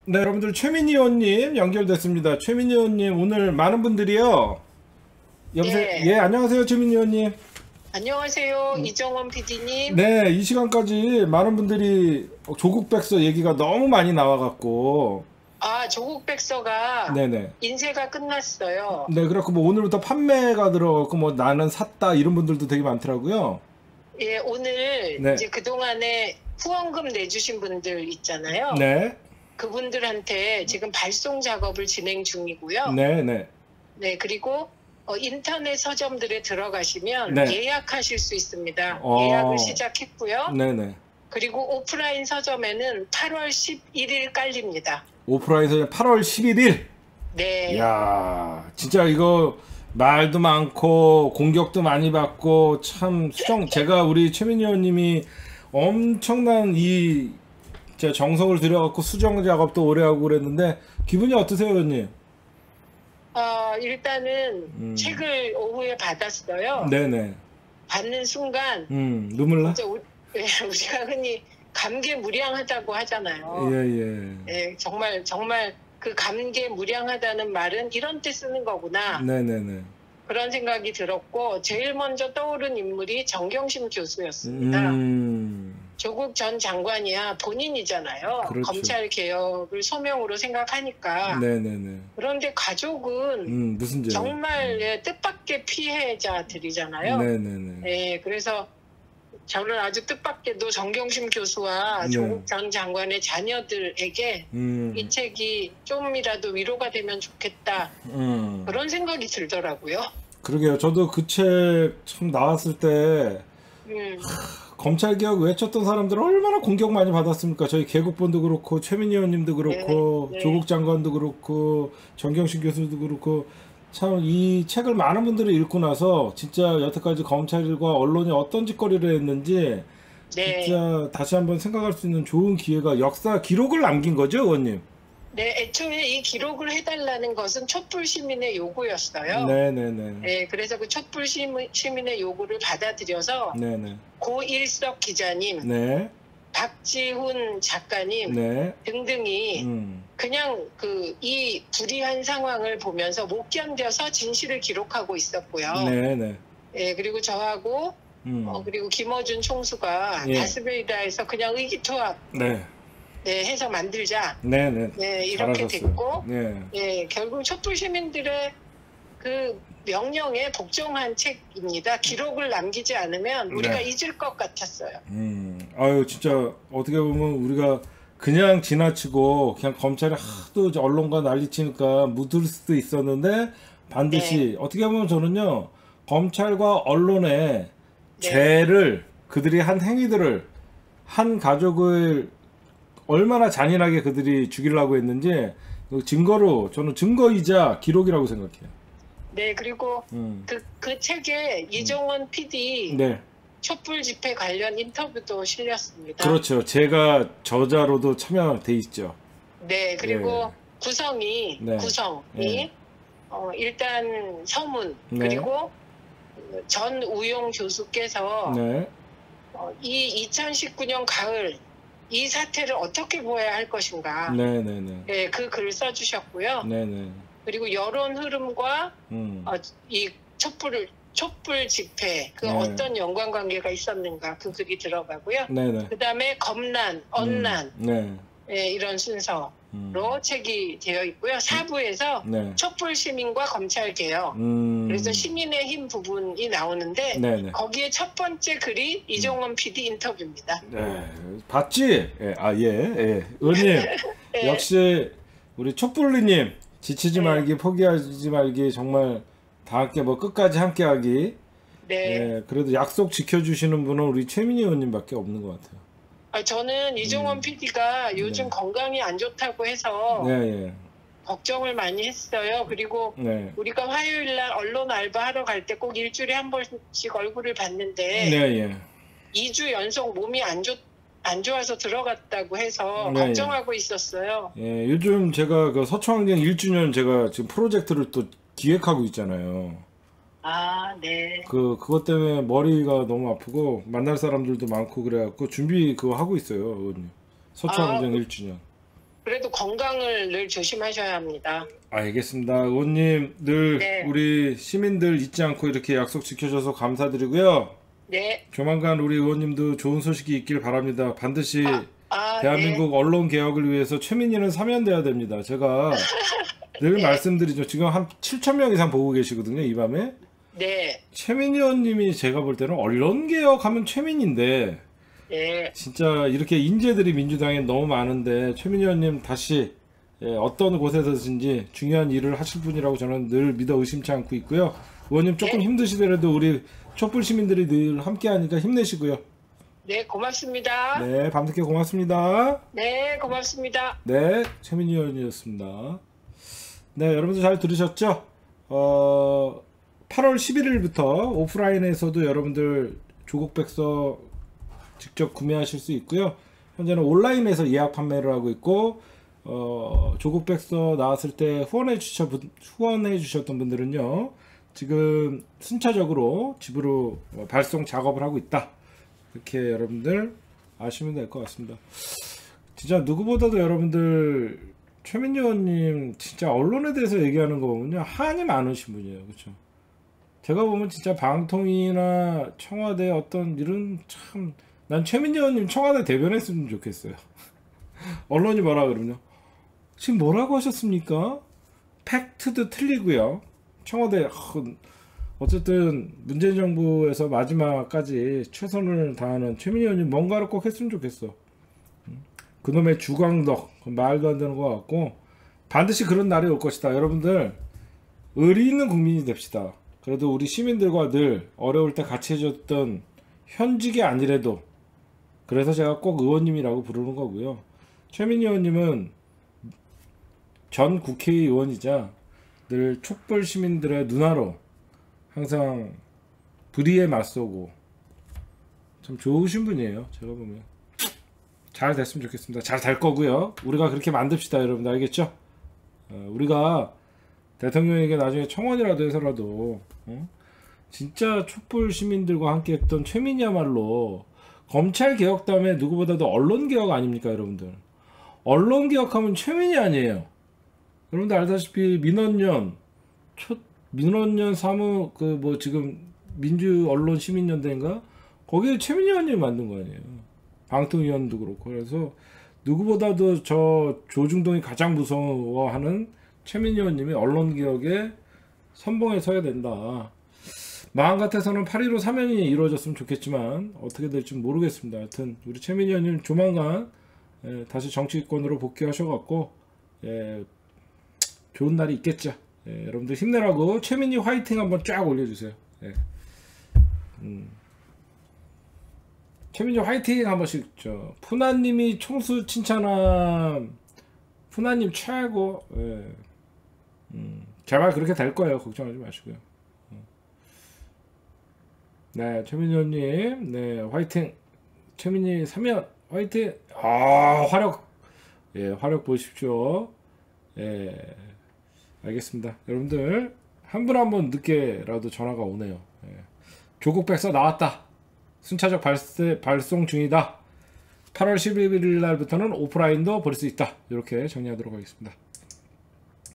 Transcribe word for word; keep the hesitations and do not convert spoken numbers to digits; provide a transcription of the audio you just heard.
네, 여러분들 최민희 의원님 연결됐습니다. 최민희 의원님 오늘 많은 분들이요. 여보세요? 네. 예, 안녕하세요, 최민희 의원님. 안녕하세요. 이정원 피디님. 네, 이 시간까지 많은 분들이 조국 백서 얘기가 너무 많이 나와갖고. 아, 조국 백서가 네네. 인쇄가 끝났어요. 네, 그래갖고 뭐 오늘부터 판매가 들어갔고 뭐 나는 샀다 이런 분들도 되게 많더라고요. 예, 오늘 네. 이제 그동안에 후원금 내주신 분들 있잖아요. 네. 그분들한테 지금 발송 작업을 진행 중이고요. 네, 네. 네, 그리고 어, 인터넷 서점들에 들어가시면 네. 예약하실 수 있습니다. 어. 예약을 시작했고요. 네네. 그리고 오프라인 서점에는 팔월 십일일 깔립니다. 오프라인에서 팔월 십일일. 네. 이야, 진짜 이거 말도 많고 공격도 많이 받고 참 수정. 제가 우리 최민희 의원님이 엄청난 이 진짜 정성을 들여갖고 수정 작업도 오래 하고 그랬는데 기분이 어떠세요, 의원님? 어, 일단은 음. 책을 오후에 받았어요. 네네. 받는 순간 음, 눈물 나? 진짜 우, 예, 우리가 흔히 감개무량하다고 하잖아요. 예예. 예, 정말 정말 그 감개무량하다는 말은 이런 때 쓰는 거구나. 네네네. 그런 생각이 들었고 제일 먼저 떠오른 인물이 정경심 교수였습니다. 음. 조국 전 장관이야 본인이잖아요. 그렇죠. 검찰 개혁을 소명으로 생각하니까. 네네네. 그런데 가족은 음, 무슨 죄? 정말 예, 뜻밖의 피해자들이잖아요. 네네네. 예, 그래서 저는 아주 뜻밖에도 정경심 교수와 네. 조국 전 장관의 자녀들에게 음. 이 책이 좀이라도 위로가 되면 좋겠다. 음. 그런 생각이 들더라고요. 그러게요. 저도 그 책 참 나왔을 때 음, 검찰개혁 외쳤던 사람들 얼마나 공격 많이 받았습니까? 저희 개국본도 그렇고 최민희 의원님도 그렇고 네, 네. 조국 장관도 그렇고 정경심 교수도 그렇고 참 이 책을 많은 분들이 읽고 나서 진짜 여태까지 검찰과 언론이 어떤 짓거리를 했는지 네. 진짜 다시 한번 생각할 수 있는 좋은 기회가 역사 기록을 남긴 거죠, 의원님? 네, 애초에 이 기록을 해달라는 것은 촛불 시민의 요구였어요. 네네네. 네, 그래서 그 촛불 시민, 시민의 요구를 받아들여서 네네. 고일석 기자님, 네. 박지훈 작가님 네. 등등이 음. 그냥 그 이 불이한 상황을 보면서 못 견뎌서 진실을 기록하고 있었고요. 네네. 예, 그리고 저하고 음. 어, 그리고 김어준 총수가 예. 다스베이다에서 그냥 의기투합 네. 네, 해서 만들자. 네네. 네, 이렇게 잘하셨어요. 됐고, 네. 예, 결국 촛불 시민들의 그 명령에 복종한 책입니다. 기록을 남기지 않으면 우리가 네. 잊을 것 같았어요. 음, 아유, 진짜, 어떻게 보면 우리가 그냥 지나치고, 그냥 검찰이 하도 이제 언론과 난리치니까 묻을 수도 있었는데, 반드시, 네. 어떻게 보면 저는요, 검찰과 언론의 네. 죄를, 그들이 한 행위들을, 한 가족을 얼마나 잔인하게 그들이 죽이려고 했는지, 그 증거로, 저는 증거이자 기록이라고 생각해요. 네, 그리고 음. 그, 그 책에 이정원 피디 네. 촛불 집회 관련 인터뷰도 실렸습니다. 그렇죠. 제가 저자로도 참여돼 있죠. 네, 그리고 네. 구성이 네. 구성이 네. 어, 일단 서문 네. 그리고 전 우용 교수께서 네. 어, 이 이천십구 년 가을 이 사태를 어떻게 보아야 할 것인가. 네네네. 네, 그 글 써주셨고요. 네네. 그리고 여론 흐름과 음. 어, 이 촛불 촛불 집회 그 네. 어떤 연관관계가 있었는가 그 글이 들어가고요. 네네. 그 다음에 검난, 언난 음. 네. 네, 이런 순서로 음. 책이 되어 있고요. 사부에서 네. 촛불 시민과 검찰 개혁. 음. 그래서 시민의 힘 부분이 나오는데 네네. 거기에 첫 번째 글이 이종원 피디 인터뷰입니다. 네. 봤지? 예. 아, 예. 예. 의원님, 네. 역시 우리 촛불리님 지치지 네. 말기, 포기하지 말기, 정말 다 함께 뭐 끝까지 함께하기. 네. 예. 그래도 약속 지켜주시는 분은 우리 최민희 의원님밖에 없는 것 같아요. 아, 저는 이종원 음. 피디가 요즘 네. 건강이 안 좋다고 해서 네, 예. 걱정을 많이 했어요. 그리고 네. 우리가 화요일 날 언론 알바하러 갈 때 꼭 일주일에 한 번씩 얼굴을 봤는데 네, 예. 이 주 연속 몸이 안, 좋, 안 좋아서 들어갔다고 해서 네, 걱정하고 있었어요. 예, 요즘 제가 그 서초환경 일 주년 제가 지금 프로젝트를 또 기획하고 있잖아요. 아, 네. 그, 그것 때문에 머리가 너무 아프고 만날 사람들도 많고 그래갖고 준비 그거 하고 있어요, 의원님. 서초환경 아, 일 주년. 그래도 건강을 늘 조심하셔야 합니다. 알겠습니다. 의원님 늘 네. 우리 시민들 잊지 않고 이렇게 약속 지켜줘서 감사드리고요. 네. 조만간 우리 의원님도 좋은 소식이 있길 바랍니다. 반드시 아, 아, 대한민국 언론 개혁을 위해서 최민희는 사면돼야 됩니다. 제가 늘 네. 말씀드리죠. 지금 한 칠천 명 이상 보고 계시거든요. 이 밤에. 네. 최민희 의원님이 제가 볼 때는 언론 개혁하면 최민희인데 네. 진짜 이렇게 인재들이 민주당에 너무 많은데 최민희 의원님 다시 예, 어떤 곳에서든지 중요한 일을 하실 분이라고 저는 늘 믿어 의심치 않고 있고요. 의원님 조금 네. 힘드시더라도 우리 촛불 시민들이 늘 함께하니까 힘내시고요. 네, 고맙습니다. 네, 밤늦게 고맙습니다. 네, 고맙습니다. 네, 최민희 의원이었습니다. 네, 여러분들 잘 들으셨죠? 어, 팔월 십일일부터 오프라인에서도 여러분들 조국 백서 직접 구매하실 수 있고요. 현재는 온라인에서 예약 판매를 하고 있고, 어, 조국 백서 나왔을 때 후원해 주셔 후원해 주셨던 분들은요, 지금 순차적으로 집으로 발송 작업을 하고 있다. 이렇게 여러분들 아시면 될 것 같습니다. 진짜 누구보다도 여러분들 최민희 의원님 진짜 언론에 대해서 얘기하는 거 보면요, 한이 많으신 분이에요. 그렇죠? 제가 보면 진짜 방통위나 청와대 어떤 일은 참, 난 최민희 의원님 청와대 대변했으면 좋겠어요. 언론이 뭐라 그러면요, 지금 뭐라고 하셨습니까? 팩트도 틀리고요. 청와대 어쨌든 문재인 정부에서 마지막까지 최선을 다하는 최민희 의원님 뭔가를 꼭 했으면 좋겠어. 그놈의 주광덕 말도 안 되는 것 같고, 반드시 그런 날이 올 것이다. 여러분들 의리 있는 국민이 됩시다. 그래도 우리 시민들과 늘 어려울 때 같이 해줬던 현직이 아니래도, 그래서 제가 꼭 의원님이라고 부르는 거고요. 최민희 의원님은 전 국회의원이자 늘 촛불 시민들의 누나로 항상 불의에 맞서고 참 좋으신 분이에요. 제가 보면 잘 됐으면 좋겠습니다. 잘 될 거고요. 우리가 그렇게 만듭시다. 여러분들 알겠죠? 어, 우리가 대통령에게 나중에 청원이라도 해서라도 어? 진짜 촛불 시민들과 함께 했던 최민희야말로 검찰 개혁 다음에 누구보다도 언론 개혁 아닙니까? 여러분들 언론 개혁하면 최민희 아니에요. 여러분들 알다시피 민원연 첫 민원연 사무 그 뭐 지금 민주 언론 시민연대인가 거기에 최민희 의원님이 만든 거 아니에요. 방통위원도 그렇고. 그래서 누구보다도 저 조중동이 가장 무서워하는 최민희 의원님이 언론 개혁에 선봉에 서야 된다. 마음 같아서는 팔 일오 사면이 이루어졌으면 좋겠지만 어떻게 될지 모르겠습니다. 하여튼 우리 최민희 의원님 조만간 예, 다시 정치권으로 복귀하셔갖고 예, 좋은 날이 있겠죠. 예, 여러분들 힘내라고 최민희 화이팅 한번 쫙 올려주세요. 예. 음. 최민희 화이팅 한 번씩. 저 푸나님이 총수 칭찬함. 푸나님 최고. 예. 음. 제발 그렇게 될 거예요. 걱정하지 마시고요. 네, 최민희 의원님, 네, 화이팅. 최민희 사면 화이팅. 아, 화력. 예, 화력 보십시오. 예. 알겠습니다. 여러분들 한 분 한 분 늦게라도 전화가 오네요. 예. 조국 백서 나왔다. 순차적 발세, 발송 중이다. 팔월 십일일 날부터는 오프라인도 볼 수 있다. 이렇게 정리하도록 하겠습니다.